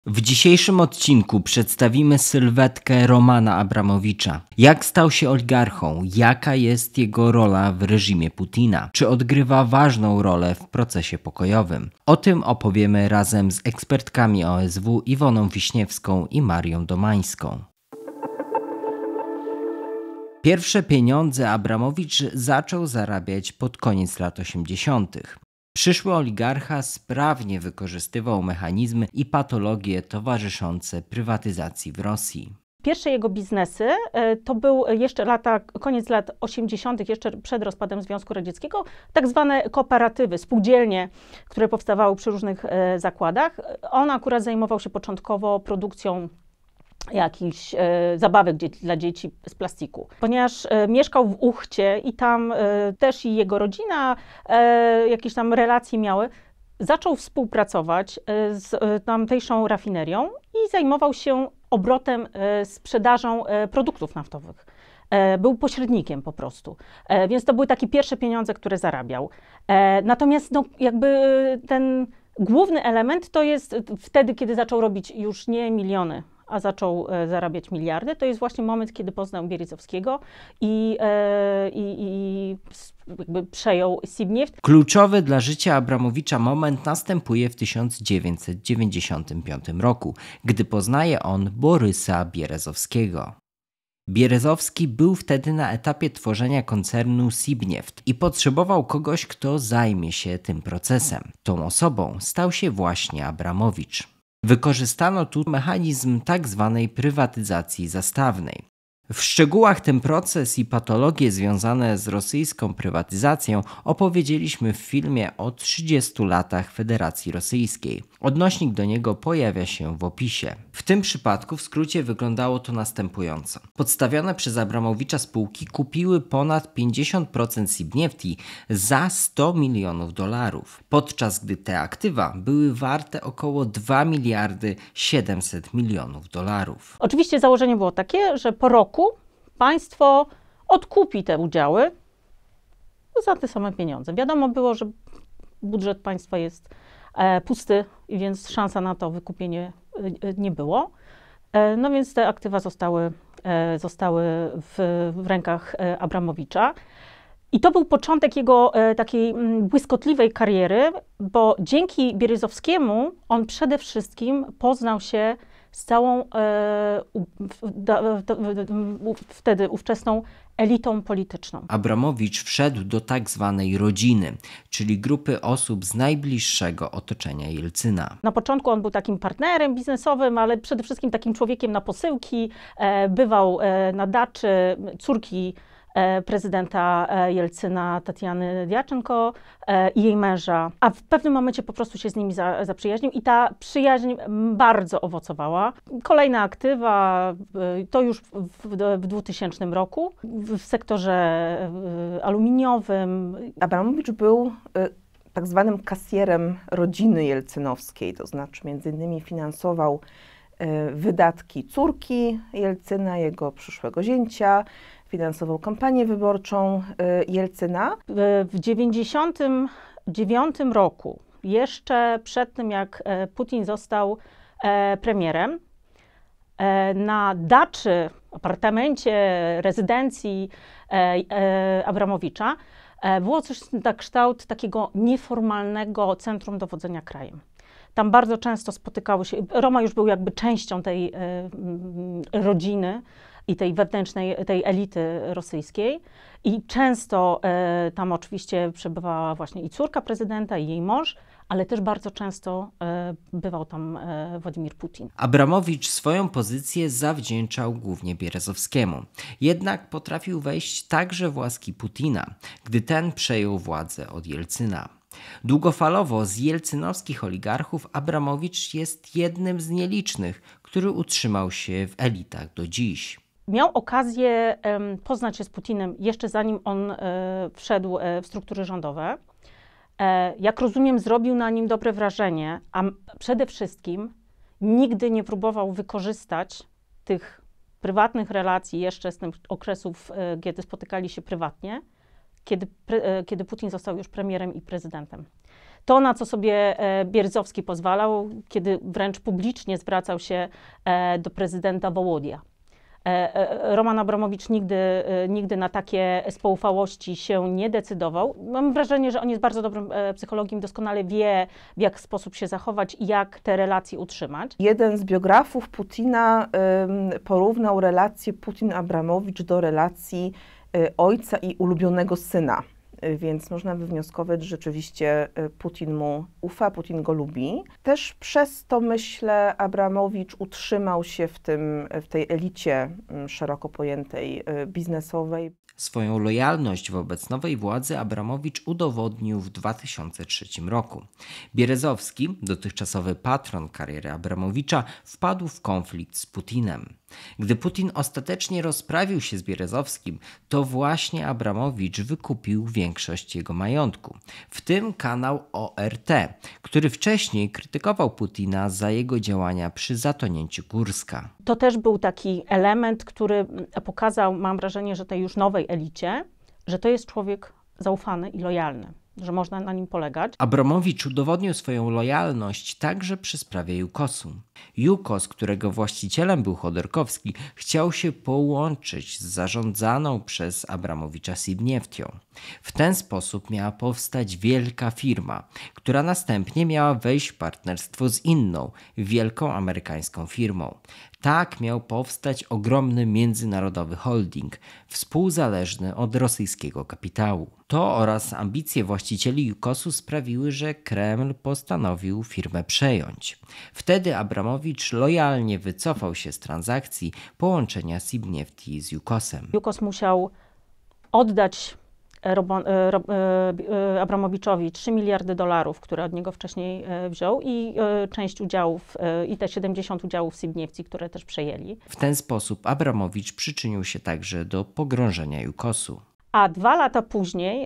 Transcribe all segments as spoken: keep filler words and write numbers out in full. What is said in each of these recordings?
W dzisiejszym odcinku przedstawimy sylwetkę Romana Abramowicza. Jak stał się oligarchą? Jaka jest jego rola w reżimie Putina? Czy odgrywa ważną rolę w procesie pokojowym? O tym opowiemy razem z ekspertkami O S W Iwoną Wiśniewską i Marią Domańską. Pierwsze pieniądze Abramowicz zaczął zarabiać pod koniec lat osiemdziesiątych. Przyszły oligarcha sprawnie wykorzystywał mechanizmy i patologie towarzyszące prywatyzacji w Rosji. Pierwsze jego biznesy to był jeszcze lata, koniec lat osiemdziesiątych, jeszcze przed rozpadem Związku Radzieckiego, tak zwane kooperatywy, spółdzielnie, które powstawały przy różnych zakładach. On akurat zajmował się początkowo produkcją jakichś e, zabawek dzie dla dzieci z plastiku. Ponieważ e, mieszkał w Uchcie i tam e, też i jego rodzina e, jakieś tam relacje miały, zaczął współpracować e, z e, tamtejszą rafinerią i zajmował się obrotem, e, sprzedażą e, produktów naftowych. E, był pośrednikiem po prostu. E, więc to były takie pierwsze pieniądze, które zarabiał. E, natomiast no, jakby ten główny element to jest wtedy, kiedy zaczął robić już nie miliony, a zaczął e, zarabiać miliardy, to jest właśnie moment, kiedy poznał Bieryzowskiego i, e, i, i jakby przejął Sibnieft. Kluczowy dla życia Abramowicza moment następuje w tysiąc dziewięćset dziewięćdziesiątym piątym roku, gdy poznaje on Borysa Bierezowskiego. Bierezowski był wtedy na etapie tworzenia koncernu Sibnieft i potrzebował kogoś, kto zajmie się tym procesem. Tą osobą stał się właśnie Abramowicz. Wykorzystano tu mechanizm tak zwanej prywatyzacji zastawnej. W szczegółach ten proces i patologie związane z rosyjską prywatyzacją opowiedzieliśmy w filmie o trzydziestu latach Federacji Rosyjskiej. Odnośnik do niego pojawia się w opisie. W tym przypadku w skrócie wyglądało to następująco. Podstawione przez Abramowicza spółki kupiły ponad pięćdziesiąt procent Sibniefti za sto milionów dolarów, podczas gdy te aktywa były warte około dwa miliardy siedemset milionów dolarów. Oczywiście założenie było takie, że po roku państwo odkupi te udziały za te same pieniądze. Wiadomo było, że budżet państwa jest e, pusty, więc szansa na to wykupienie e, nie było. E, no więc te aktywa zostały, e, zostały w, w rękach e, Abramowicza. I to był początek jego e, takiej m, błyskotliwej kariery, bo dzięki Bieryzowskiemu on przede wszystkim poznał się z całą e, u, da, da, u, wtedy ówczesną elitą polityczną. Abramowicz wszedł do tak zwanej rodziny, czyli grupy osób z najbliższego otoczenia Jelcyna. Na początku on był takim partnerem biznesowym, ale przede wszystkim takim człowiekiem na posyłki. E, bywał e, na daczy córki prezydenta Jelcyna, Tatiany Djaczenko i jej męża, a w pewnym momencie po prostu się z nimi za, zaprzyjaźnił i ta przyjaźń bardzo owocowała. Kolejne aktywa to już w, w dwutysięcznym roku w sektorze aluminiowym. Abramowicz był tak zwanym kasjerem rodziny jelcynowskiej, to znaczy między innymi finansował wydatki córki Jelcyna, jego przyszłego zięcia, finansował kampanię wyborczą Jelcyna. W dziewięćdziesiątym dziewiątym roku, jeszcze przed tym jak Putin został premierem, na daczy, apartamencie, rezydencji Abramowicza było coś na kształt takiego nieformalnego centrum dowodzenia krajem. Tam bardzo często spotykały się, Roma już był jakby częścią tej y, rodziny i tej wewnętrznej, tej elity rosyjskiej i często y, tam oczywiście przebywała właśnie i córka prezydenta, i jej mąż, ale też bardzo często y, bywał tam y, Władimir Putin. Abramowicz swoją pozycję zawdzięczał głównie Bierezowskiemu. Jednak potrafił wejść także w łaski Putina, gdy ten przejął władzę od Jelcyna. Długofalowo z jelcynowskich oligarchów Abramowicz jest jednym z nielicznych, który utrzymał się w elitach do dziś. Miał okazję um, poznać się z Putinem jeszcze zanim on e, wszedł e, w struktury rządowe. E, jak rozumiem, zrobił na nim dobre wrażenie, a przede wszystkim nigdy nie próbował wykorzystać tych prywatnych relacji jeszcze z tych okresów, e, kiedy spotykali się prywatnie, kiedy, pre, kiedy Putin został już premierem i prezydentem. To, na co sobie Bieryzowski pozwalał, kiedy wręcz publicznie zwracał się do prezydenta Wołodia. Roman Abramowicz nigdy, nigdy na takie spoufałości się nie decydował. Mam wrażenie, że on jest bardzo dobrym psychologiem, doskonale wie, w jaki sposób się zachować i jak te relacje utrzymać. Jeden z biografów Putina y, porównał relację Putin-Abramowicz do relacji y, ojca i ulubionego syna. Więc można wywnioskować, że rzeczywiście Putin mu ufa, Putin go lubi. Też przez to, myślę, Abramowicz utrzymał się w, tym, w tej elicie szeroko pojętej biznesowej. Swoją lojalność wobec nowej władzy Abramowicz udowodnił w dwa tysiące trzecim roku. Bierezowski, dotychczasowy patron kariery Abramowicza, wpadł w konflikt z Putinem. Gdy Putin ostatecznie rozprawił się z Bierezowskim, to właśnie Abramowicz wykupił większość jego majątku, w tym kanał O R T, który wcześniej krytykował Putina za jego działania przy zatonięciu Kurska. To też był taki element, który pokazał, mam wrażenie, że tej już nowej elicie, że to jest człowiek zaufany i lojalny, że można na nim polegać. Abramowicz udowodnił swoją lojalność także przy sprawie Jukosu. Jukos, którego właścicielem był Chodorkowski, chciał się połączyć z zarządzaną przez Abramowicza Sibnieftią. W ten sposób miała powstać wielka firma, która następnie miała wejść w partnerstwo z inną, wielką amerykańską firmą. Tak miał powstać ogromny międzynarodowy holding, współzależny od rosyjskiego kapitału. To oraz ambicje właścicieli Jukosu sprawiły, że Kreml postanowił firmę przejąć. Wtedy Abramowicz lojalnie wycofał się z transakcji połączenia Sibniefti z Jukosem. Jukos musiał oddać Robo, Ro, Abramowiczowi trzy miliardy dolarów, które od niego wcześniej wziął i część udziałów, i te siedemdziesiąt udziałów w Sibniefti, które też przejęli. W ten sposób Abramowicz przyczynił się także do pogrążenia Jukosu. A dwa lata później,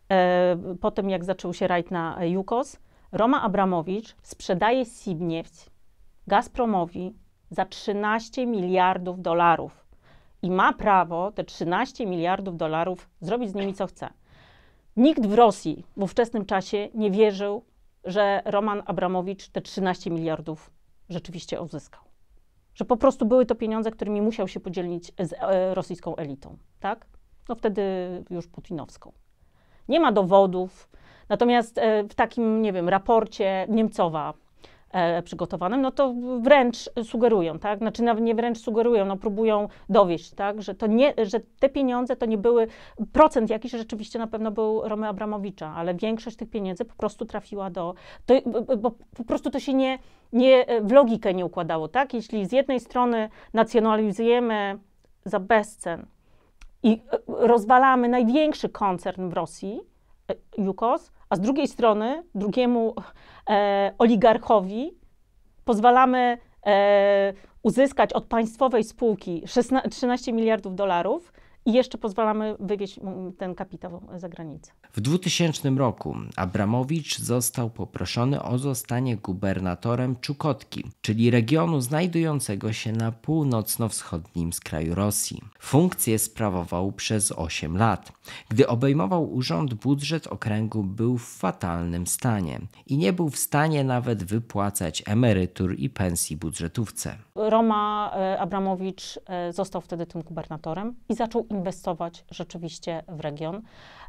po tym jak zaczął się rajd na Jukos, Roman Abramowicz sprzedaje Sibnieft Gazpromowi za trzynaście miliardów dolarów. I ma prawo te trzynaście miliardów dolarów zrobić z nimi co chce. Nikt w Rosji w ówczesnym czasie nie wierzył, że Roman Abramowicz te trzynaście miliardów rzeczywiście uzyskał. Że po prostu były to pieniądze, którymi musiał się podzielić z e, rosyjską elitą, tak? No wtedy już putinowską. Nie ma dowodów, natomiast e, w takim, nie wiem, raporcie Niemcowa e, przygotowanym, no to wręcz sugerują, tak? Znaczy nawet nie wręcz sugerują, no próbują dowieść, tak? Że, to nie, że te pieniądze to nie były, procent jakiś rzeczywiście na pewno był Romy Abramowicza, ale większość tych pieniędzy po prostu trafiła do, to, bo po prostu to się nie, nie, w logikę nie układało, tak? Jeśli z jednej strony nacjonalizujemy za bezcen i rozwalamy największy koncern w Rosji, Jukos, a z drugiej strony drugiemu e, oligarchowi pozwalamy e, uzyskać od państwowej spółki trzynaście miliardów dolarów i jeszcze pozwalamy wywieźć ten kapitał za granicę. W dwutysięcznym roku Abramowicz został poproszony o zostanie gubernatorem Czukotki, czyli regionu znajdującego się na północno-wschodnim skraju Rosji. Funkcję sprawował przez osiem lat. Gdy obejmował urząd, budżet okręgu był w fatalnym stanie i nie był w stanie nawet wypłacać emerytur i pensji budżetówce. Roma Abramowicz został wtedy tym gubernatorem i zaczął inwestować rzeczywiście w region.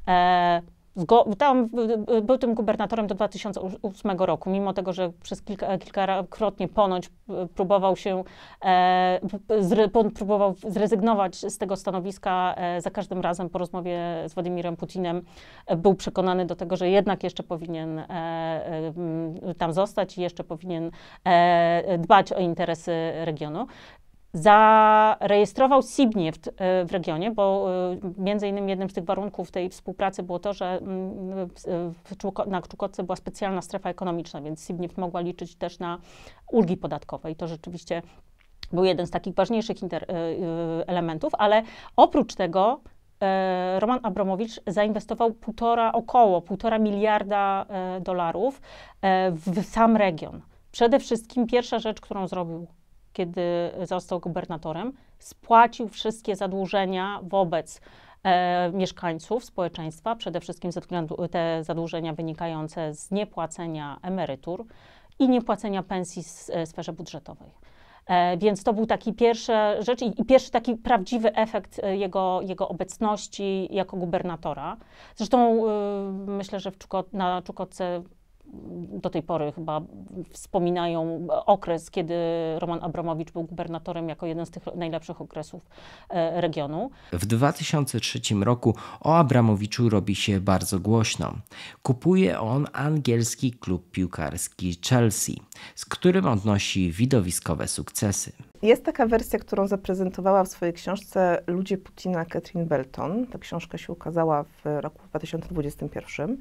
Tam był tym gubernatorem do dwa tysiące ósmego roku, mimo tego, że przez kilka, kilkakrotnie ponoć próbował się, próbował zrezygnować z tego stanowiska, za każdym razem po rozmowie z Władimirem Putinem był przekonany do tego, że jednak jeszcze powinien tam zostać i jeszcze powinien dbać o interesy regionu. Zarejestrował Sibnieft w regionie, bo między innymi jednym z tych warunków tej współpracy było to, że na Czukotce była specjalna strefa ekonomiczna, więc Sibnieft mogła liczyć też na ulgi podatkowe i to rzeczywiście był jeden z takich ważniejszych elementów, ale oprócz tego Roman Abramowicz zainwestował półtora, około półtora miliarda dolarów w sam region. Przede wszystkim pierwsza rzecz, którą zrobił, kiedy został gubernatorem, spłacił wszystkie zadłużenia wobec e, mieszkańców, społeczeństwa, przede wszystkim ze względu te zadłużenia wynikające z niepłacenia emerytur i niepłacenia pensji w e, sferze budżetowej. E, więc to był taki pierwsza rzecz i, i pierwszy taki prawdziwy efekt jego, jego obecności jako gubernatora. Zresztą e, myślę, że w Czukot, na Czukotce do tej pory chyba wspominają okres, kiedy Roman Abramowicz był gubernatorem jako jeden z tych najlepszych okresów e, regionu. W dwa tysiące trzecim roku o Abramowiczu robi się bardzo głośno. Kupuje on angielski klub piłkarski Chelsea, z którym odnosi widowiskowe sukcesy. Jest taka wersja, którą zaprezentowała w swojej książce Ludzie Putina Catherine Belton. Ta książka się ukazała w roku dwa tysiące dwudziestym pierwszym,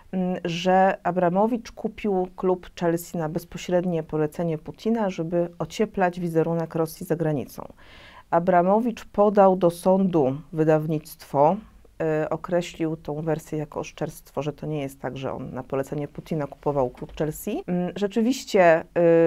że Abramowicz kupił klub Chelsea na bezpośrednie polecenie Putina, żeby ocieplać wizerunek Rosji za granicą. Abramowicz podał do sądu wydawnictwo, y, określił tą wersję jako oszczerstwo, że to nie jest tak, że on na polecenie Putina kupował klub Chelsea. Y, rzeczywiście y,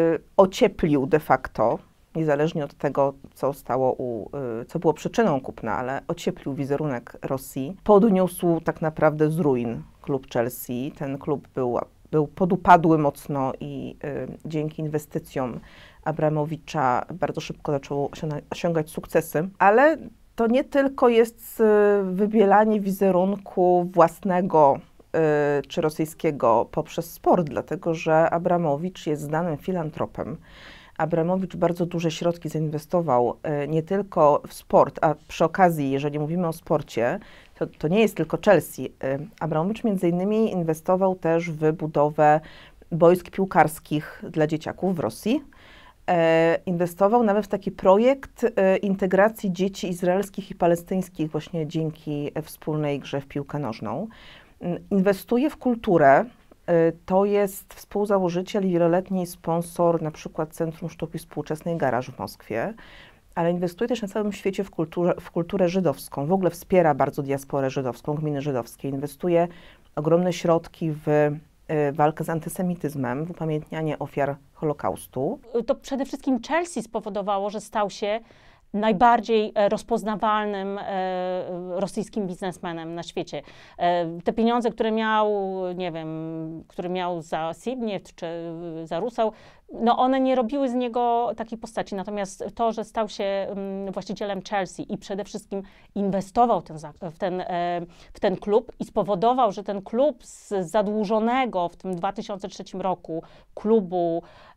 ocieplił de facto, niezależnie od tego, co stało u, co było przyczyną kupna, ale ocieplił wizerunek Rosji. Podniósł tak naprawdę z ruin klub Chelsea. Ten klub był, był podupadły mocno i y, dzięki inwestycjom Abramowicza bardzo szybko zaczął osiągać sukcesy. Ale to nie tylko jest y, wybielanie wizerunku własnego y, czy rosyjskiego poprzez sport, dlatego że Abramowicz jest znanym filantropem. Abramowicz bardzo duże środki zainwestował y, nie tylko w sport, a przy okazji, jeżeli mówimy o sporcie, to, to nie jest tylko Chelsea. Y, Abramowicz między innymi inwestował też w budowę boisk piłkarskich dla dzieciaków w Rosji. Y, inwestował nawet w taki projekt y, integracji dzieci izraelskich i palestyńskich właśnie dzięki wspólnej grze w piłkę nożną. Y, inwestuje w kulturę. To jest współzałożyciel i wieloletni sponsor na przykład Centrum Sztuki Współczesnej Garaż w Moskwie, ale inwestuje też na całym świecie w kulturę, w kulturę żydowską. W ogóle wspiera bardzo diasporę żydowską, gminy żydowskie. Inwestuje ogromne środki w walkę z antysemityzmem, w upamiętnianie ofiar Holokaustu. To przede wszystkim Chelsea spowodowało, że stał się najbardziej rozpoznawalnym e, rosyjskim biznesmenem na świecie. E, te pieniądze, które miał, nie wiem, które miał za Sibnieft czy za Rusał, no one nie robiły z niego takiej postaci. Natomiast to, że stał się m, właścicielem Chelsea i przede wszystkim inwestował ten, w, ten, e, w ten klub i spowodował, że ten klub z zadłużonego w tym dwa tysiące trzecim roku klubu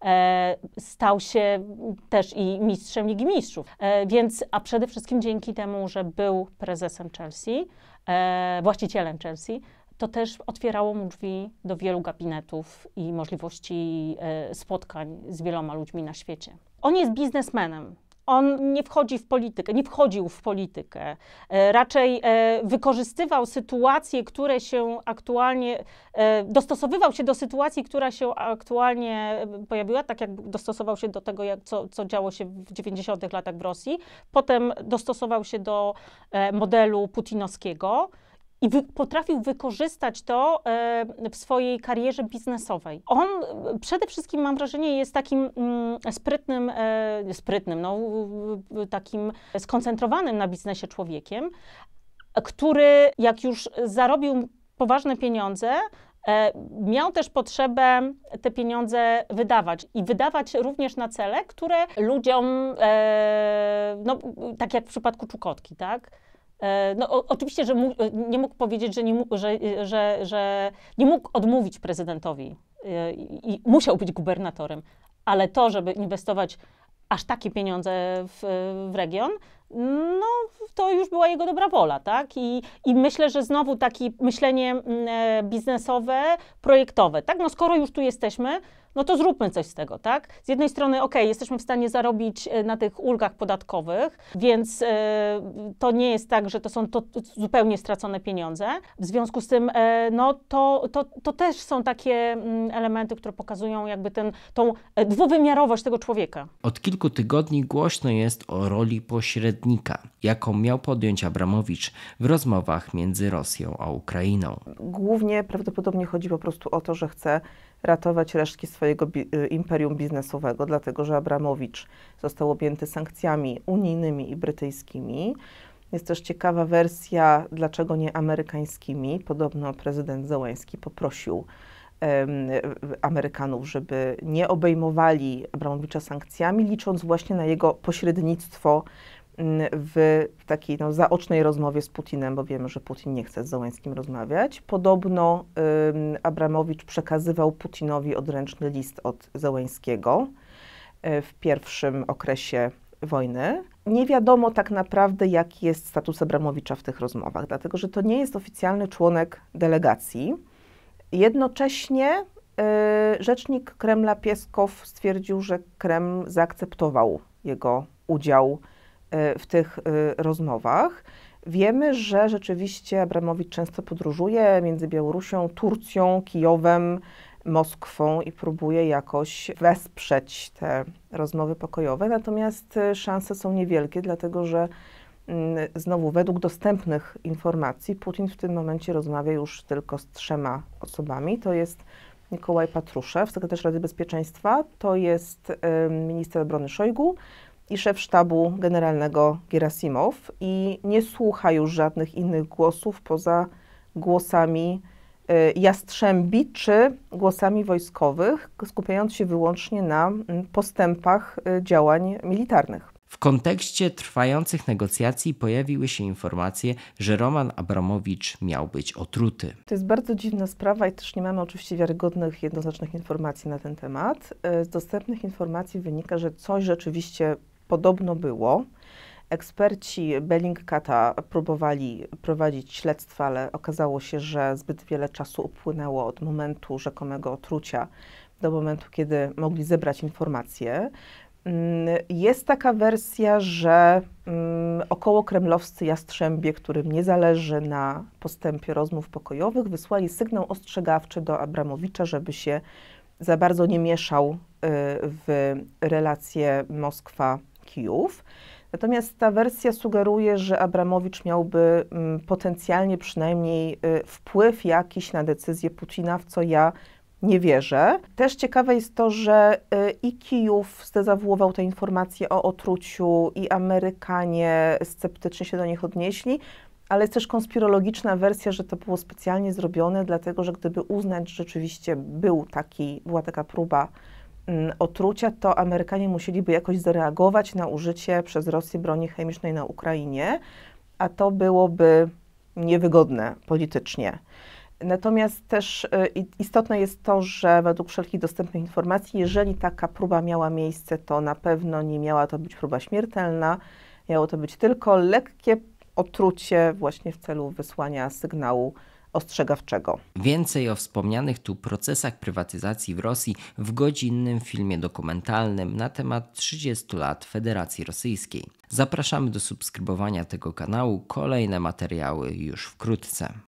e, stał się też i mistrzem Ligi Mistrzów. E, Więc, a przede wszystkim dzięki temu, że był prezesem Chelsea, e, właścicielem Chelsea, to też otwierało mu drzwi do wielu gabinetów i możliwości e, spotkań z wieloma ludźmi na świecie. On jest biznesmenem. On nie wchodzi w politykę, nie wchodził w politykę. E, raczej e, wykorzystywał sytuacje, które się aktualnie, e, dostosowywał się do sytuacji, która się aktualnie pojawiła, tak jak dostosował się do tego, jak, co, co działo się w dziewięćdziesiątych latach w Rosji. Potem dostosował się do e, modelu putinowskiego. I wy, potrafił wykorzystać to e, w swojej karierze biznesowej. On e, przede wszystkim, mam wrażenie, jest takim mm, sprytnym, e, sprytnym, no, e, takim skoncentrowanym na biznesie człowiekiem, który jak już zarobił poważne pieniądze, e, miał też potrzebę te pieniądze wydawać i wydawać również na cele, które ludziom, e, no, tak jak w przypadku Czukotki, tak? No, o, oczywiście, że mu, nie mógł powiedzieć, że nie, mógł, że, że, że nie mógł odmówić prezydentowi i, i musiał być gubernatorem, ale to, żeby inwestować aż takie pieniądze w, w region, no to już była jego dobra wola, tak? I, i myślę, że znowu takie myślenie e, biznesowe, projektowe, tak? No skoro już tu jesteśmy, no to zróbmy coś z tego, tak? Z jednej strony, okej, okay, jesteśmy w stanie zarobić na tych ulgach podatkowych, więc e, to nie jest tak, że to są to zupełnie stracone pieniądze. W związku z tym, e, no to, to, to też są takie m, elementy, które pokazują jakby ten, tą dwuwymiarowość tego człowieka. Od kilku tygodni głośno jest o roli pośrednika, jaką miał podjąć Abramowicz w rozmowach między Rosją a Ukrainą. Głównie prawdopodobnie chodzi po prostu o to, że chce ratować resztki swojego bi- imperium biznesowego, dlatego że Abramowicz został objęty sankcjami unijnymi i brytyjskimi. Jest też ciekawa wersja, dlaczego nie amerykańskimi. Podobno prezydent Zełenski poprosił um, Amerykanów, żeby nie obejmowali Abramowicza sankcjami, licząc właśnie na jego pośrednictwo w takiej no, zaocznej rozmowie z Putinem, bo wiemy, że Putin nie chce z Zełenskim rozmawiać. Podobno um, Abramowicz przekazywał Putinowi odręczny list od Zełenskiego w pierwszym okresie wojny. Nie wiadomo tak naprawdę, jaki jest status Abramowicza w tych rozmowach, dlatego że to nie jest oficjalny członek delegacji. Jednocześnie y, rzecznik Kremla Pieskow stwierdził, że Kreml zaakceptował jego udział y, w tych y, rozmowach. Wiemy, że rzeczywiście Abramowicz często podróżuje między Białorusią, Turcją, Kijowem, Moskwą i próbuje jakoś wesprzeć te rozmowy pokojowe, natomiast szanse są niewielkie, dlatego że mm, znowu według dostępnych informacji Putin w tym momencie rozmawia już tylko z trzema osobami. To jest Nikołaj Patruszew, sekretarz Rady Bezpieczeństwa, to jest y, minister obrony Szojgu i szef sztabu generalnego Gerasimow i nie słucha już żadnych innych głosów poza głosami Jastrzębi czy głosami wojskowych, skupiając się wyłącznie na postępach działań militarnych. W kontekście trwających negocjacji pojawiły się informacje, że Roman Abramowicz miał być otruty. To jest bardzo dziwna sprawa i też nie mamy oczywiście wiarygodnych, jednoznacznych informacji na ten temat. Z dostępnych informacji wynika, że coś rzeczywiście podobno było. Eksperci Bellingcata próbowali prowadzić śledztwo, ale okazało się, że zbyt wiele czasu upłynęło od momentu rzekomego otrucia do momentu, kiedy mogli zebrać informacje. Jest taka wersja, że okołokremlowscy jastrzębie, którym nie zależy na postępie rozmów pokojowych, wysłali sygnał ostrzegawczy do Abramowicza, żeby się za bardzo nie mieszał w relacje Moskwa-Kijów. Natomiast ta wersja sugeruje, że Abramowicz miałby m, potencjalnie przynajmniej y, wpływ jakiś na decyzję Putina, w co ja nie wierzę. Też ciekawe jest to, że y, i Kijów zdezawuował te informacje o otruciu, i Amerykanie sceptycznie się do nich odnieśli, ale jest też konspirologiczna wersja, że to było specjalnie zrobione, dlatego że gdyby uznać, że rzeczywiście był taki, była taka próba otrucia, to Amerykanie musieliby jakoś zareagować na użycie przez Rosję broni chemicznej na Ukrainie, a to byłoby niewygodne politycznie. Natomiast też istotne jest to, że według wszelkich dostępnych informacji, jeżeli taka próba miała miejsce, to na pewno nie miała to być próba śmiertelna, miało to być tylko lekkie otrucie właśnie w celu wysłania sygnału ostrzegawczego. Więcej o wspomnianych tu procesach prywatyzacji w Rosji w godzinnym filmie dokumentalnym na temat trzydziestu lat Federacji Rosyjskiej. Zapraszamy do subskrybowania tego kanału, kolejne materiały już wkrótce.